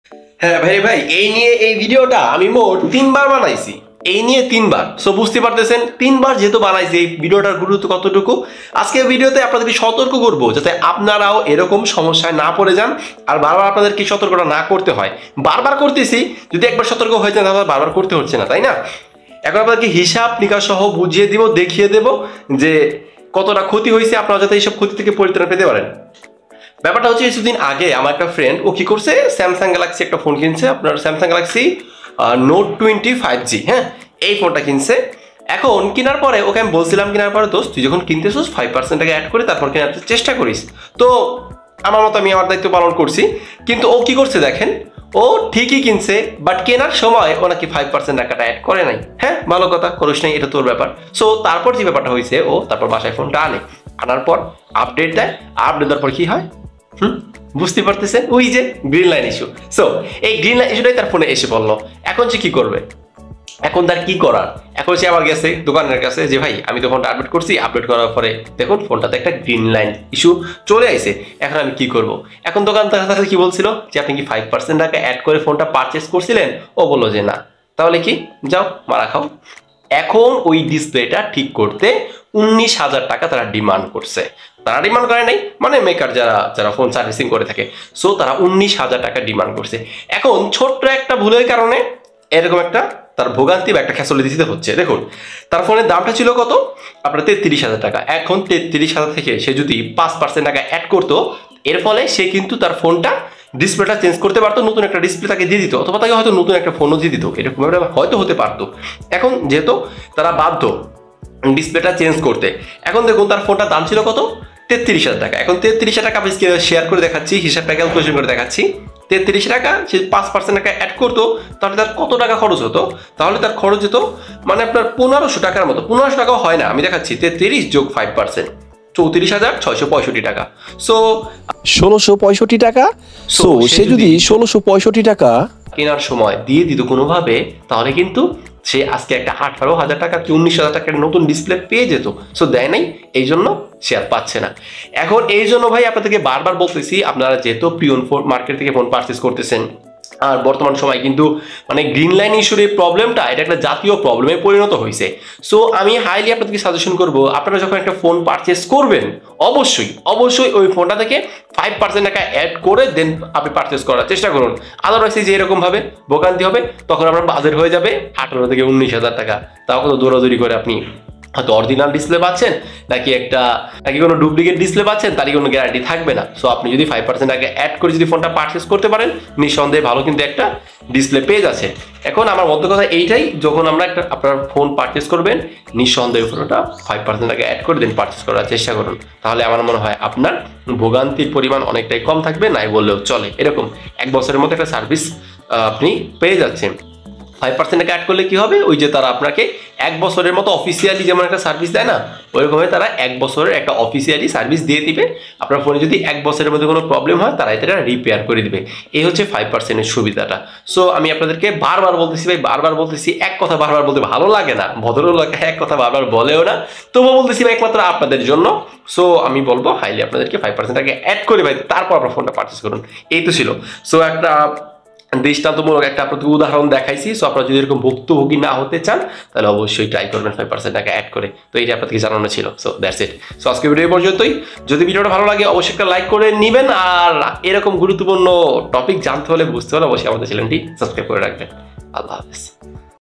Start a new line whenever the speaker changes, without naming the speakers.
হ্যাঁ ভাই ভাই, এই নিয়ে এই ভিডিওটা আমি মোট 3বার বানাইছি। এই নিয়ে 3বার, সো বুঝতে পারতেছেন 3বার যেহেতু বানাইছি, এই ভিডিওটার গুরুত্ব কতটুকু। আজকে ভিডিওতে আপনাদেরকে সতর্ক করব যাতে আপনারাও এরকম সমস্যায় না পড়ে যান, আর বারবার আপনাদেরকে সতর্কটা না করতে হয়। বারবার করতেছি, যদি একবার সতর্ক হয়ে যান তাহলে বারবার করতে হচ্ছে না, তাই না? এখন আপনাদেরকে হিসাব নিকাশ সহ বুঝিয়ে দিব, দেখিয়ে দেব যে কতটা ক্ষতি হয়েছে, আপনারা যাতে এইসব ক্ষতি থেকে পরিত্রাণ পেতে পারেন। ব্যাপারটা হচ্ছে, কিছুদিন আগে আমার একটা ফ্রেন্ড ও কি করছে, স্যামসাং গ্যালাক্সি একটা ফোন কিনছে, আপনার স্যামসাং গ্যালাক্সি নোট 20 5G। হ্যাঁ, এই ফোনটা কিনছে। এখন কেনার পরে ওকে আমি বলছিলাম, কেনার পরে দোস্ত তুই যখন কিনতেছিস 5% টাকা অ্যাড করে তারপর কেনার চেষ্টা করিস। তো আমার মতো আমি আমার দায়িত্ব পালন করছি, কিন্তু ও কি করছে দেখেন, ও ঠিকই কিনছে, বাট কেনার সময় ও নাকি 5% টাকাটা অ্যাড করে নাই। হ্যাঁ, ভালো কথা, করিস নাই, এটা তোর ব্যাপার। সো তারপর যে ব্যাপারটা হয়েছে, ও তারপর বাসায় ফোনটা আনে, আনার পর আপডেট দেয়, আপডেট দেওয়ার পর কি হয় বুঝতে পারতেছেন, ওই যে গ্রিন লাইন ইস্যু। সো এই গ্রিন লাইন ইস্যুটাই তার ফোনে এসে পড়লো। এখন সে কি করবে? এখন তার কি করার? এখন সে আবার গেছে দোকানের কাছে যে ভাই আমি তো ফোনটা আপডেট করছি, আপডেট করার পরে দেখুন ফোনটাতে একটা গ্রিন লাইন ইস্যু চলে আইছে, এখন আমি কি করব? এখন দোকানদার কি বলছিল যে আপনি কি 5% টাকা অ্যাড করে ফোনটা পারচেস করছিলেন? ও বললো যে না। তাহলে কি, যাও মারা খাও। এখন ওই ডিসপ্লেটা ঠিক করতে 19,000 টাকা তারা ডিমান্ড করছে। তারা ডিমান্ড করে নাই মানে মেকার যারা যারা ফোন সার্ভিসিং করে থাকে, সো তারা 19,000 টাকা ডিমান্ড করছে। এখন ছোট্ট একটা ভুলের কারণে এরকম একটা তার ভোগান্তি বা একটা খেসলে দিতে হচ্ছে। দেখুন, তার ফোনের দামটা ছিল কত? আপনার 33,000 টাকা। এখন 33,000 থেকে সে যদি 5% টাকা অ্যাড করতো, এর ফলে সে কিন্তু তার ফোনটা ডিসপ্লেটা চেঞ্জ করতে পারতো, নতুন একটা ডিসপ্লে তাকে দিয়ে দিত, অথবা তাকে হয়তো নতুন একটা ফোনও দিয়ে দিত, এরকম হয়তো হতে পারতো। এখন যেহেতু তারা বাধ্য ডিসপ্লেটা চেঞ্জ করতে, এখন দেখুন তার ফোনটার দাম ছিল কত? 33,000 টাকা। এখন 33,000 টাকা আমি শেয়ার করে দেখাচ্ছি, হিসাবটা ক্যালকুলেশন করে দেখাচ্ছি। 33 টাকা সে 5% টাকা অ্যাড করতো, তাহলে তার কত টাকা খরচ হতো? তাহলে তার খরচ হতো মানে আপনার 1500 টাকার মতো। 1500 টাকাও হয় না, আমি দেখাচ্ছি 33 যোগ 5%, 34,665 টাকা। সো
1665 টাকা। সো সে যদি 1665 টাকা
কেনার সময় দিয়ে দিত কোনোভাবে, তাহলে কিন্তু সে আজকে একটা 18,000 টাকা কি 19,000 টাকার নতুন ডিসপ্লে পেয়ে যেত। সো দেয় নাই, এই জন্য সে আর পাচ্ছে না। এখন এই জন্য ভাই আপনাদেরকে বারবার বলতেছি, আপনারা যেহেতু প্রিয়ন ফোন মার্কেট থেকে ফোন পারচেস করতেছেন, আর বর্তমান সময় কিন্তু মানে গ্রিন লাইন ইস্যুর এই প্রবলেমটা এটা একটা জাতীয় প্রবলেমে পরিণত হয়েছে। সো আমি হাইলি আপনাদেরকে সাজেশন করব, আপনারা যখন একটা ফোন পারচেস করবেন অবশ্যই অবশ্যই ওই ফোনটা থেকে 5% টাকা অ্যাড করে দেন আপনি পারচেস করার চেষ্টা করুন। আদারওয়াইজ যে এরকম ভাবে ভোগান্তি হবে, তখন আপনার বাজেট হয়ে যাবে 18 থেকে 19,000 টাকা। তাও কত দৌড়াদৌড়ি করে আপনি হয়তো অরিজিনাল ডিসপ্লে পাচ্ছেন, নাকি কোনো ডুপ্লিকেট ডিসপ্লে পাচ্ছেন, তারই কোনো গ্যারান্টি থাকবে না। সো আপনি যদি 5% আগে অ্যাড করে যদি ফোনটা পারচেস করতে পারেন, নিঃসন্দেহে ভালো কিন্তু একটা ডিসপ্লে পেয়ে যাচ্ছে। এখন আমার মধ্য কথা এইটাই, যখন আমরা একটা আপনার ফোন পারচেস করবেন, নিঃসন্দেহে ফোনটা 5% আগে অ্যাড করে দেন পারচেস করার চেষ্টা করুন। তাহলে আমার মনে হয় আপনার ভোগান্তির পরিমাণ অনেকটাই কম থাকবে, নাই বললেও চলে। এরকম 1 বছরের মতো একটা সার্ভিস আপনি পেয়ে যাচ্ছেন। 5% টাকা অ্যাড করলে কি হবে? ওই যে তারা আপনাকে 1 বছরের মতো অফিসিয়ালি যেমন একটা সার্ভিস দেয় না, ওইরকমভাবে তারা 1 বছরের একটা অফিসিয়ালি সার্ভিস দিয়ে দিবে। আপনার ফোনে যদি 1 বছরের মধ্যে কোনো প্রবলেম হয়, তারা এটা রিপেয়ার করে দিবে। এই হচ্ছে 5% এর সুবিধাটা। সো আমি আপনাদেরকে বারবার বলতেছি ভাই, বারবার বলতেছি, এক কথা বারবার বলতে ভালো লাগে না, ভদ্রলোক এক কথা বারবার বলেও না, তবুও বলতেছি ভাই একমাত্র আপনাদের জন্য। সো আমি বলবো হাইলি আপনাদেরকে 5% টাকা অ্যাড করে ভাই তারপর আপনার ফোনটা পারচেস করুন। এই তো ছিল। সো একটা দৃষ্টান্তমূলক একটা আপনাদের উদাহরণ দেখাইছি। সো আপনারা যদি এরকম ভুক্তভোগী না হতে চান, তাহলে অবশ্যই ট্রাই করবেন 5% টাকা অ্যাড করে। তো এইটা আপনাদেরকে জানানো ছিল। So that's it. সো আজকে ভিডিও পর্যন্তই। যদি ভিডিওটা ভালো লাগে অবশ্যই একটা লাইক করে নেবেন, আর এরকম গুরুত্বপূর্ণ টপিক জানতে হলে, বুঝতে হলে অবশ্যই আমাদের চ্যানেলটি সাবস্ক্রাইব করে রাখবেন। আল্লাহ হাফেজ।